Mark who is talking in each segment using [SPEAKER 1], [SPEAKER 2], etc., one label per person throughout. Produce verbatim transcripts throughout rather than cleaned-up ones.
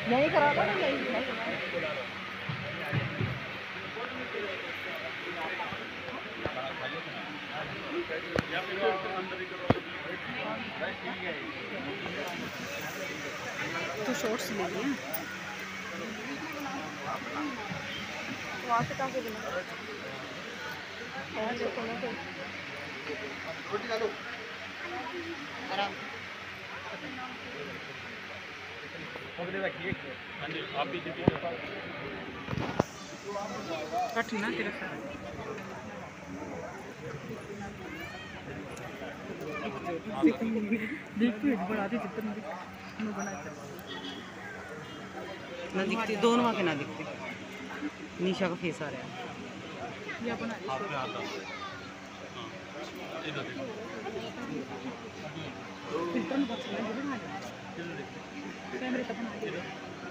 [SPEAKER 1] नहीं करा था नहीं तो शॉर्ट्स ले लिए वहाँ से कहाँ से बिना आराम कट ना तेरा सारा देख तो बड़ा दे जितना दिख नो बना ना दिखती दोनों वहाँ के ना दिखते निशा का फेस आ रहा है ये बना इधर देखो फिल्टर में बच रहा है बना कैमरे का बना दे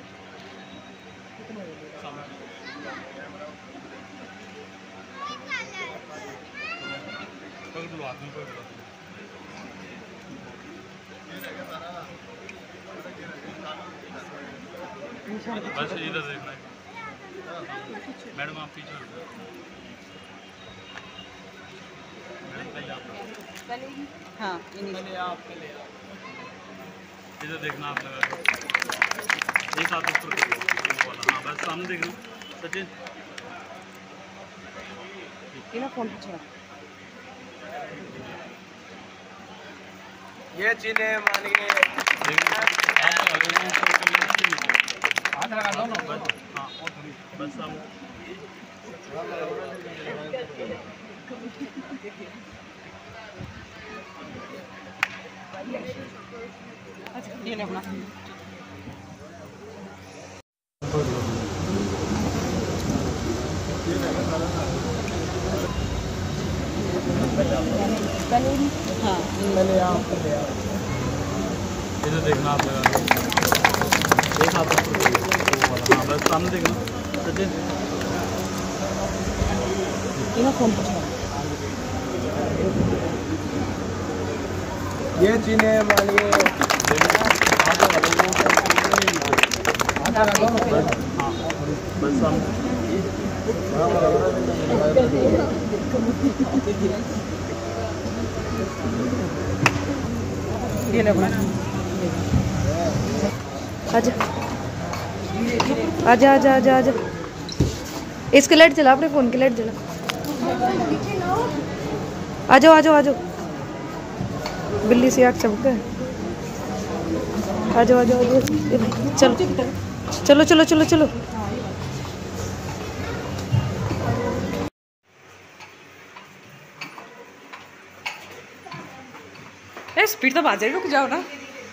[SPEAKER 2] बस इधर देखना है मैडम आप पीछे
[SPEAKER 1] हाँ
[SPEAKER 2] इधर देखना आप लगा एक हाथ ऊपर वाला हाँ बस सामने देखना सचिन
[SPEAKER 1] इना फोन पीछे
[SPEAKER 3] ये चीने मानिए हाथ लगा दो ना बस
[SPEAKER 2] हाँ और थोड़ी बस सामने
[SPEAKER 1] ये ले अपना हाँ
[SPEAKER 2] इधर देखना आप लगा एक हाथ ऊपर हाँ बस सामने देखना सचिन
[SPEAKER 1] इना फोन पीछे
[SPEAKER 3] ये चीने मानिए
[SPEAKER 2] हाँ बस सामने
[SPEAKER 1] ये ले अपना आजा आजा आजा आजा आजा इसकी लाइट चला अपने फोन की लाइट चला आ जाओ आ जाओ आ जाओ बिल्ली सी आँख चमक है आ जाओ आ जाओ चलो चलो चलो चलो चलो ए स्पीड तो बाजे रुक जाओ ना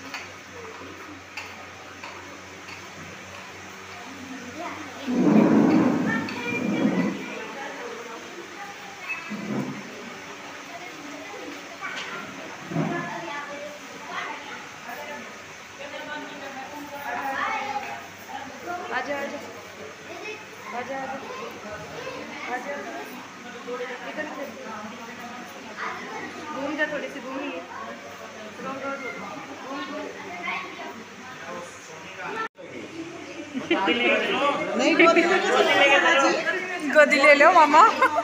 [SPEAKER 1] आजा आजा आजा आजा आजा इधर से घूम जा थोड़ी सी घूमी नहीं गोदी ले लो मामा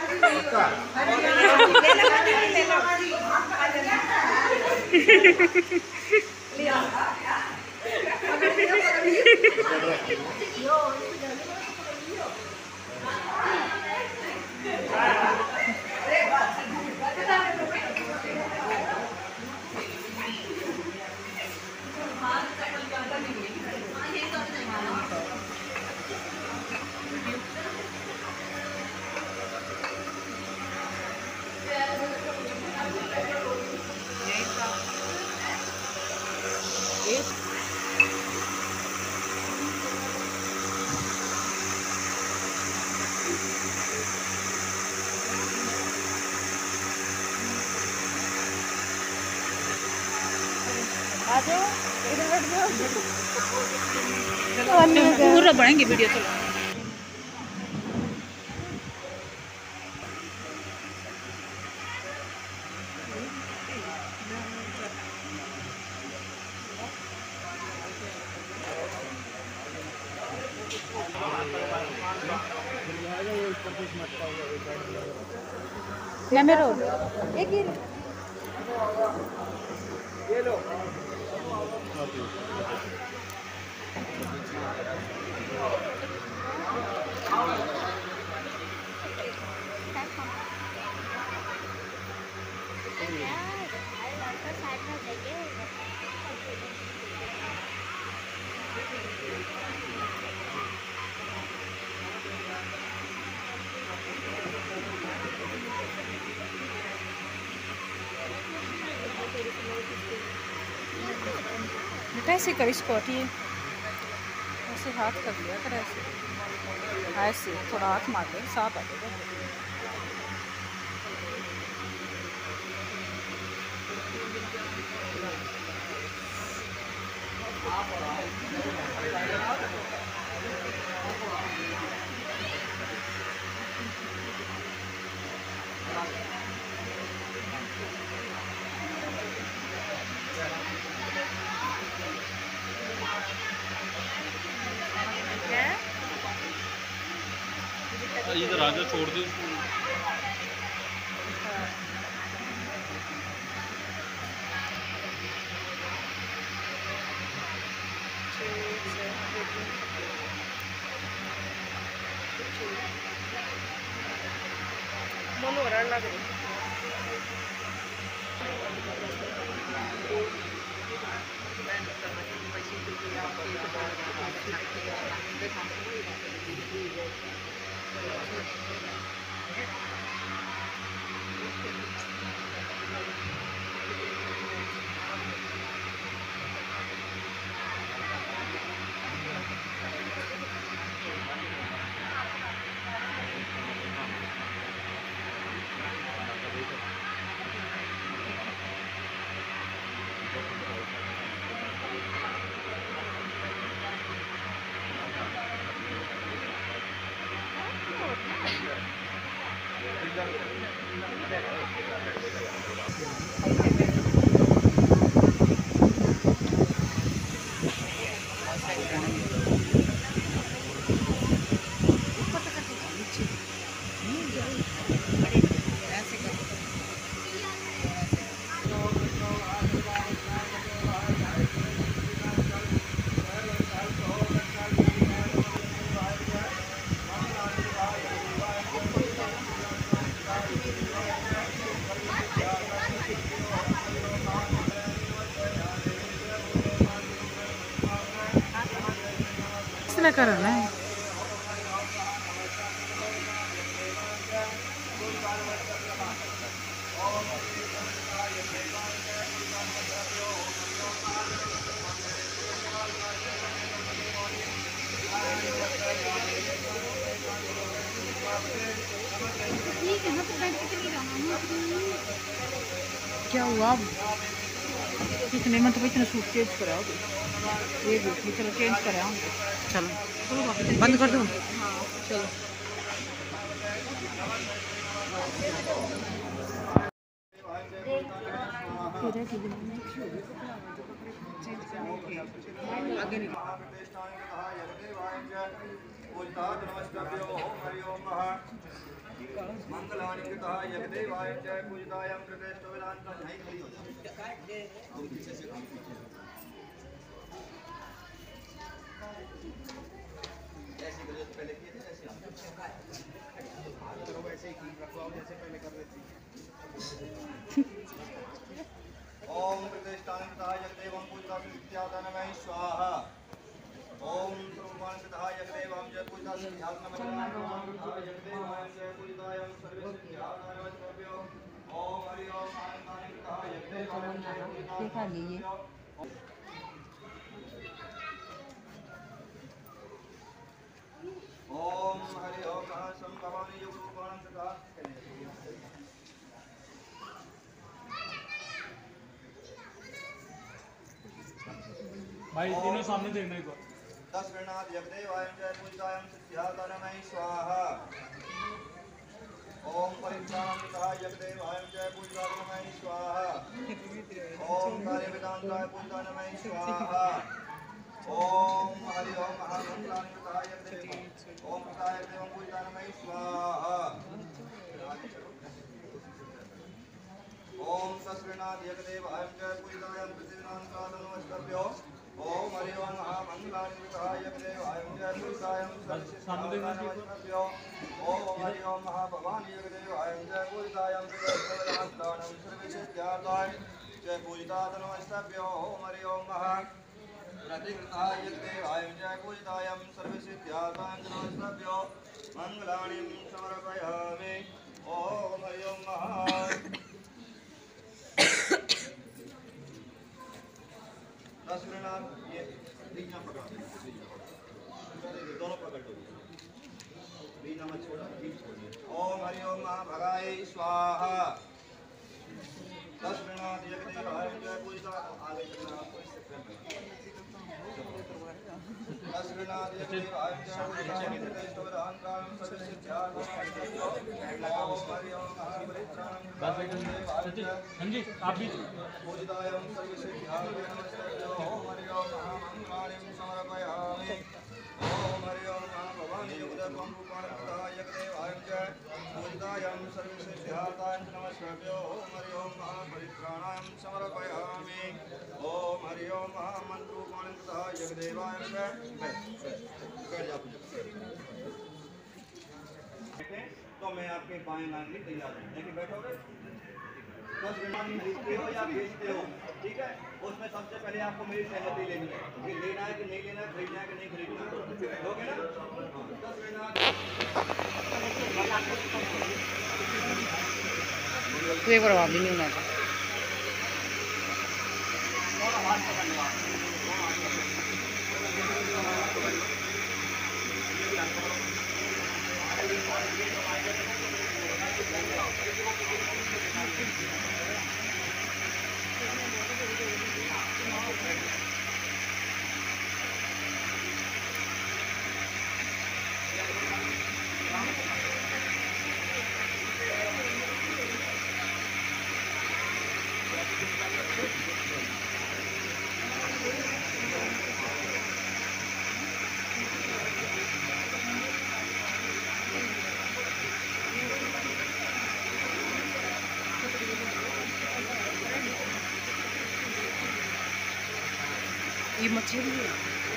[SPEAKER 1] पूरा बढ़ेंगे वीडियो चलो ना मेरे एक ही
[SPEAKER 3] ये लो
[SPEAKER 1] बेटा ऐसे कर इसको हटिए ऐसे हाथ कर लिया कर ऐसे ऐसे थोड़ा हाथ मार दे साथ आ जाएगा
[SPEAKER 2] इधर आजा छोड़ दे उसको।
[SPEAKER 1] बोलो रहा लग रही किसने करा ना क्या हुआ कितने में तो इतना सूट चेंज करा ये भी चलो चेंज करा चलो बंद कर दो चलो मंगलानि कृताय जगदेवाय च पूजिताय कृतेष्ट वेदांत नहीं खड़ी हो जाए ऐसे कर जो पहले किए थे ऐसे करो वैसे ही रखवाओ जैसे पहले कर रहे थे ओम कृतेष्टानि कृताय जगदेवं पूजिताय नित्यादान नमः स्वाहा ओम सर्वमान कृताय जगदेवं च पूजिताय नित्यादान नमः जगदेवाय च पूजिताय सर्वे नित्यादान नमः ओम हरि ओम आनंदानि कृताय जगदेवं च पूजिताय ओम हरि ओम संभवामि योग रूपाणं तथा
[SPEAKER 2] भाई तीनों सामने देखना एक बार।
[SPEAKER 3] दस गणनाथ जगदेवाय च पूजिताय सिद्ध्यादानमय स्वाहा ओम परित्राणं तथा जगदेवाय च पूजिताय स्वाहा ओम कार्य वेदांताय पूजिताय स्वाहा ओम हरि ओम महामंत्राणि तथा जगदेव ओम कृताय देवं पूजिताय स्वाहा ओम सस्रनाथ यज्ञदेवाय च पूजिताय पृथ्वीनाथ नमस्कार्यो ओम हरि ओम महामंगलानि विग्रहाय यज्ञदेवाय च पूजिताय नमस्कार्यो ओम हरि ओम महाभवानी यज्ञदेवाय च पूजिताय सर्वदानम सर्वसिद्ध्यार्थाय च पूजिताय नमस्कार्यो ओम हरि ओम महा प्रतिग्रहाय यज्ञदेवाय च पूजिताय सर्वसिद्ध्यार्थाय नमस्कार्यो मंगलानि समर्पयामि ओम हरि ओम महा दसनाथ ये बीना पकड़ दोनों पकड़ दो बीना मत छोड़ा बीच छोड़िए ओम हरि ओम महाभगाय स्वाहा दसनाथ यज्ञदेवाय जय पूजिता आगे चलना आपको इससे प्रेम दसनाथ यज्ञदेवाय जय पूजिता नित्यस्तवदान कालम सर्वसिद्ध्यार्थं ओम हरि ओम महापरित्राणं
[SPEAKER 2] जी आप भी
[SPEAKER 3] पूजितायं सर्वसिद्ध्यार्थं नमस्कार्यो ओम हरि ओम महामंगलानि समर्पयामि ओम हरि ओम महाभवानी युगधर्मं रूपाणं यज्ञदेवाय च पूजितायं सर्वसिद्ध्यार्थं नमस्कार्यो ओम हरि ओम महापरित्राणां समर्पयामि ओम हरि ओम महामंत्रूपाणं यज्ञदेवाय च तो मैं आपके बाएं मांगने तैयार हूँ लेकिन बैठोगे दस बीमारी खरीदते हो या बेचते हो ठीक है उसमें सबसे पहले आपको मेरी सहमति लेनी है कि लेना है कि नहीं लेना है खरीदना है कि नहीं खरीदना लोगे ना दस
[SPEAKER 4] तो एक बार वापस नहीं होना ये मछली है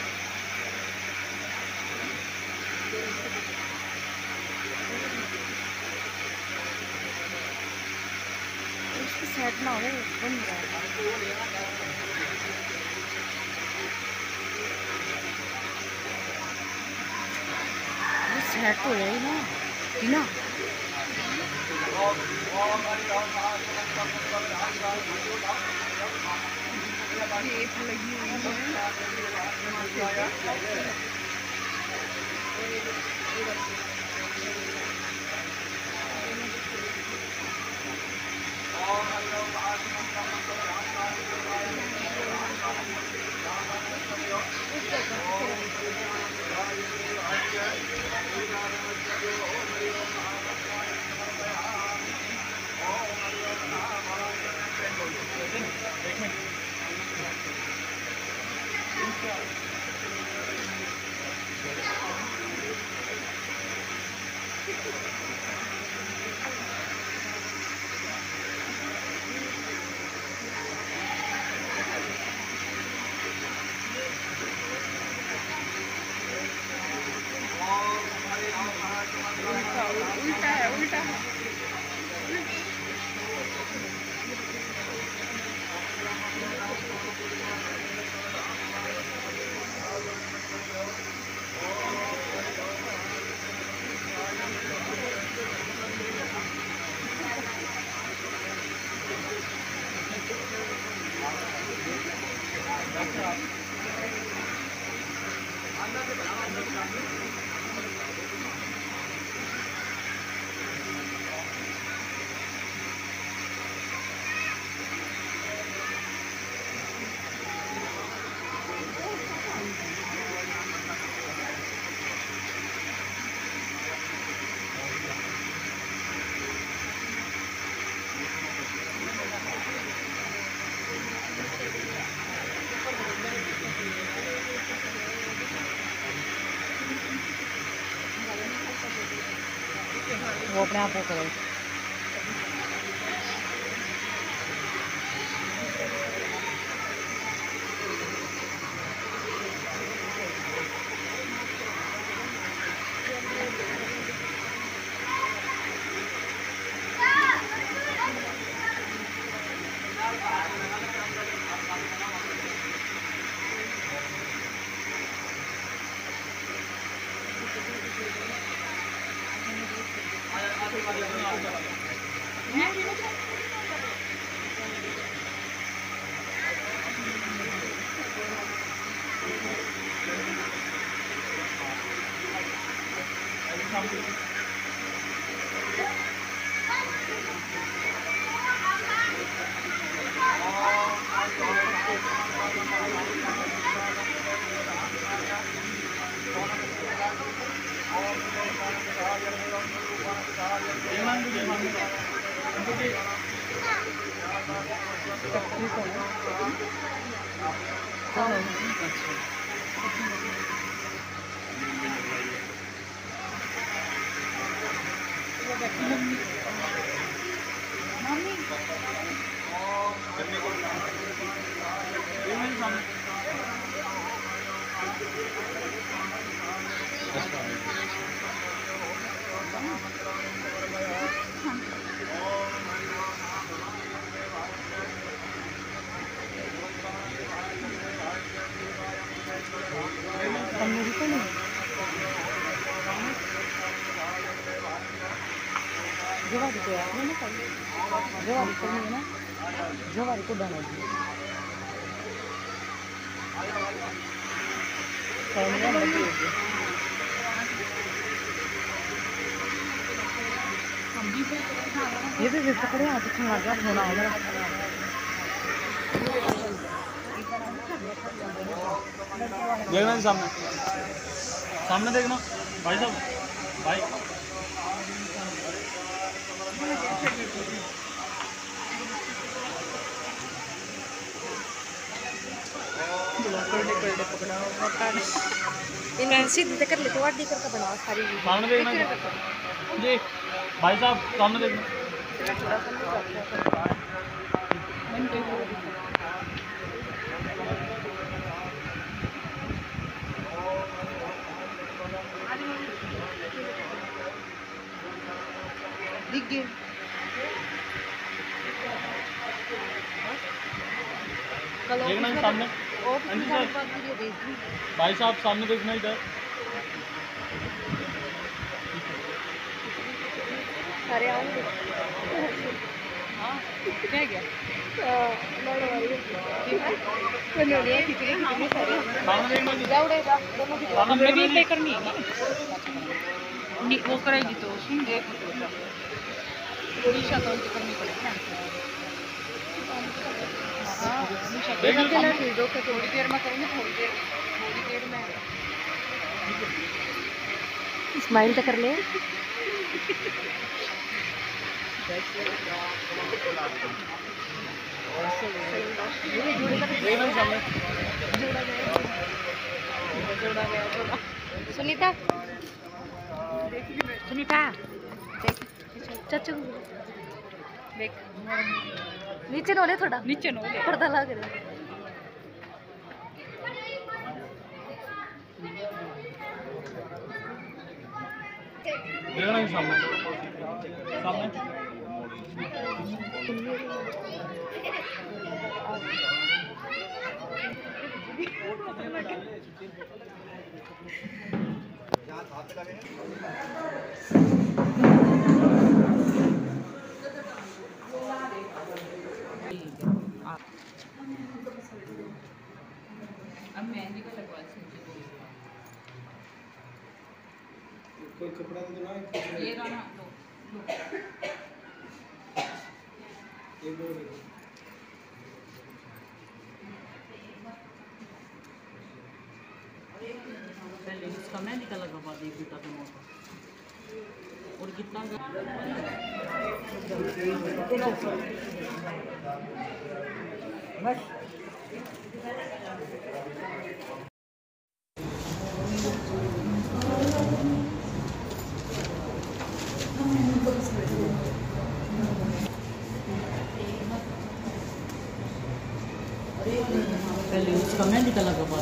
[SPEAKER 4] उसकी सेट ना हो बन जाएगा ये सेट हो जाएगी ना टीना टेप लगी हुई है उल्टा है उल्टा है वो अपने आप वो करे जवारी को यार ना खाई जवारी को नहीं ना जवारी को डालो खाने में लगी होगी ये भी जैसे पकड़े आज खाने लगा होना होगा
[SPEAKER 2] देखना सामने सामने देखना भाई साहब भाई
[SPEAKER 4] इन्हें सीधे कर ले तो वाड़ी करके बनाओ सारी
[SPEAKER 2] सामने देखना जी भाई साहब सामने देखना
[SPEAKER 4] दिख गए
[SPEAKER 2] देखना सामने भाई साहब सामने देखना इधर
[SPEAKER 4] सारे आओगे हाँ क्या गया हमने भी पे करनी है वो करेगी तो सुन देख थोड़ी शक्ल करनी पड़ेगी थोड़ी देर में करेंगे थोड़ी देर थोड़ी देर में स्माइल तो कर ले सुनीता सुनीता चाचू देख नीचे नोले थोड़ा नीचे नोले पर्दा लगा दे
[SPEAKER 2] देखना सामने सामने
[SPEAKER 5] अब मेहंदी को लगवा
[SPEAKER 3] कोई कपड़ा तो ना
[SPEAKER 5] ये रहा लो लो
[SPEAKER 3] ये बोल
[SPEAKER 5] पहले इसका मेहंदी का लगवा दे बेटा तुम और कितना बस पहले उसका मेहंदी का लगवा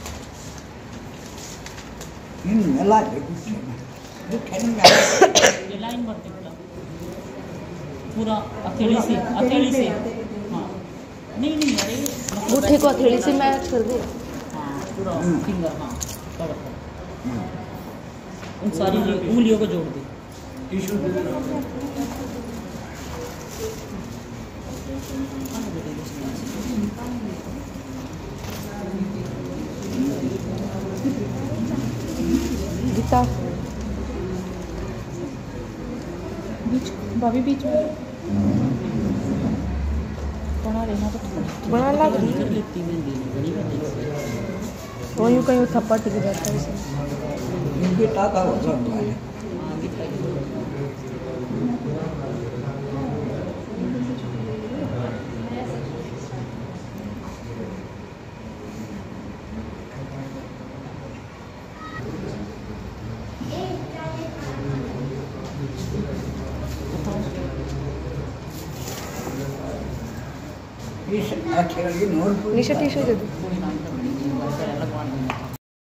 [SPEAKER 6] Ừ, nó lại được cái chuyện này. Đức Khánh Ngài
[SPEAKER 5] ये लाइन भर दे पूरा हथेली से हथेली से हाँ नहीं नहीं अरे
[SPEAKER 4] अंगूठे को हथेली से मैच कर दे।
[SPEAKER 5] हाँ पूरा फिंगर हाँ कवर उन सारी उंगलियों को जोड़ दे।
[SPEAKER 4] गीता बीच भाभी बीच में बना लेना तो बना लग रही
[SPEAKER 5] कर लेती मैं देने बड़ी बात
[SPEAKER 4] वो यूँ कहीं थप्पड़ टिक जाता है इसमें।
[SPEAKER 3] बेटा का हो जाता है
[SPEAKER 5] आगे
[SPEAKER 3] इस अक्षर की नोट
[SPEAKER 4] निशा टी शर्ट दे दो।
[SPEAKER 5] कोई नाम